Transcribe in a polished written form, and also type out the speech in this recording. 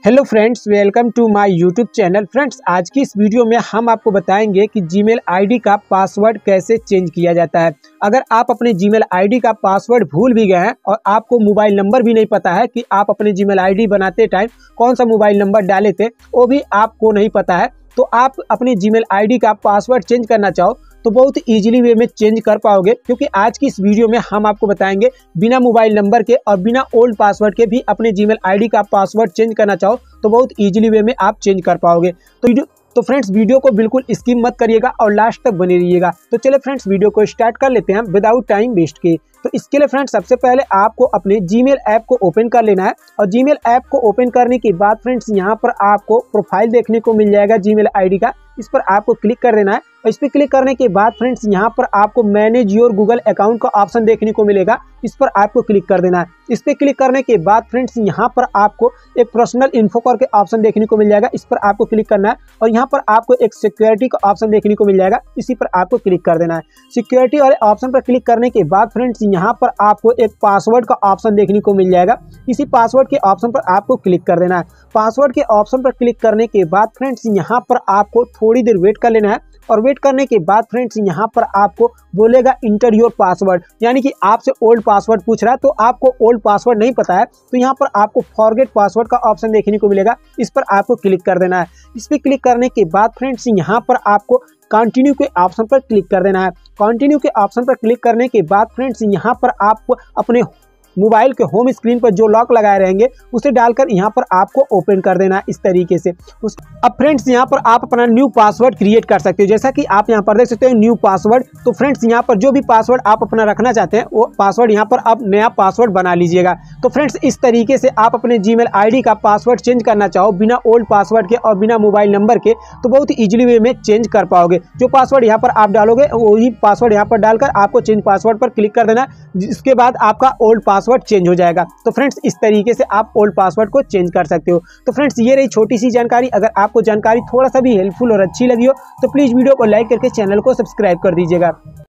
Hello friends, welcome to my YouTube channel. Friends, आज की इस वीडियो में हम आपको बताएंगे कि जीमेल आईडी का पासवर्ड कैसे चेंज किया जाता है। अगर आप अपने जीमेल आईडी का पासवर्ड भूल भी गए हैं और आपको मोबाइल नंबर भी नहीं पता है कि आप अपने जीमेल आईडी बनाते टाइम कौन सा मोबाइल नंबर डाले थे, वो भी आपको नहीं पता है, तो आप अपने जीमेल आईडी का पासवर्ड चेंज करना चाहो तो बहुत इजीली वे में चेंज कर पाओगे, क्योंकि आज की इस वीडियो में हम आपको बताएंगे बिना मोबाइल नंबर के और बिना ओल्ड पासवर्ड के भी अपने जीमेल आईडी का पासवर्ड चेंज करना चाहो तो बहुत इजीली वे में आप चेंज कर पाओगे। तो फ्रेंड्स, वीडियो को बिल्कुल स्किप मत करिएगा और लास्ट तक बने रहिएगा। तो चले फ्रेंड्स, वीडियो को स्टार्ट कर लेते हैं विदाउट टाइम वेस्ट के। तो इसके लिए फ्रेंड्स, सबसे पहले आपको अपने जीमेल ऐप को ओपन कर लेना है और जीमेल ऐप को ओपन करने के बाद फ्रेंड्स, यहाँ पर आपको प्रोफाइल देखने को मिल जाएगा जीमेल आईडी का। इस पर आपको क्लिक कर देना है और इस पर क्लिक करने के बाद फ्रेंड्स, यहाँ पर आपको मैनेज योर गूगल अकाउंट का ऑप्शन देखने को मिलेगा। इस पर आपको क्लिक कर देना है। इस पर क्लिक करने के बाद फ्रेंड्स, यहाँ पर आपको एक पर्सनल इन्फो करके ऑप्शन देखने को मिल जाएगा। इस पर आपको क्लिक करना है और यहाँ पर आपको एक सिक्योरिटी का ऑप्शन देखने को मिल जाएगा। इसी पर आपको क्लिक कर देना है। सिक्योरिटी वाले ऑप्शन पर क्लिक करने के बाद फ्रेंड्स, यहाँ पर आपको एक पासवर्ड का ऑप्शन देखने को मिल जाएगा। इसी पासवर्ड के ऑप्शन पर आपको क्लिक कर देना है। पासवर्ड के ऑप्शन पर क्लिक करने के बाद फ्रेंड्स, यहाँ पर आपको थोड़ी देर वेट कर लेना है और वेट करने के बाद फ्रेंड्स, यहाँ पर आपको बोलेगा इंटर योर पासवर्ड, यानी कि आपसे ओल्ड पासवर्ड पूछ रहा है। तो आपको ओल्ड पासवर्ड नहीं पता है तो यहाँ पर आपको फॉरगेट पासवर्ड का ऑप्शन देखने को मिलेगा। इस पर आपको क्लिक कर देना है। इस पर क्लिक करने के बाद फ्रेंड्स, यहाँ पर आपको कंटिन्यू के ऑप्शन पर क्लिक कर देना है। कंटिन्यू के ऑप्शन पर क्लिक करने के बाद फ्रेंड्स, यहाँ पर आप अपने मोबाइल के होम स्क्रीन पर जो लॉक लगाए रहेंगे उसे डालकर यहाँ पर आपको ओपन कर देना है इस तरीके से। अब फ्रेंड्स, यहाँ पर आप अपना न्यू पासवर्ड क्रिएट कर सकते हो, जैसा कि आप यहाँ पर देख सकते हो न्यू पासवर्ड। तो फ्रेंड्स, यहाँ पर जो भी पासवर्ड आप अपना रखना चाहते हैं वो पासवर्ड यहाँ पर आप नया पासवर्ड बना लीजिएगा। तो फ्रेंड्स, इस तरीके से आप अपने जीमेल आईडी का पासवर्ड चेंज करना चाहो बिना ओल्ड पासवर्ड के और बिना मोबाइल नंबर के, तो बहुत ईजिली वे में चेंज कर पाओगे। जो पासवर्ड यहाँ पर आप डालोगे वही पासवर्ड यहाँ पर डालकर आपको चेंज पासवर्ड पर क्लिक कर देना, जिसके बाद आपका ओल्ड पासवर्ड चेंज हो जाएगा। तो फ्रेंड्स, इस तरीके से आप ओल्ड पासवर्ड को चेंज कर सकते हो। तो फ्रेंड्स, ये रही छोटी सी जानकारी। अगर आपको जानकारी थोड़ा सा भी हेल्पफुल और अच्छी लगी हो तो प्लीज वीडियो को लाइक करके चैनल को सब्सक्राइब कर दीजिएगा।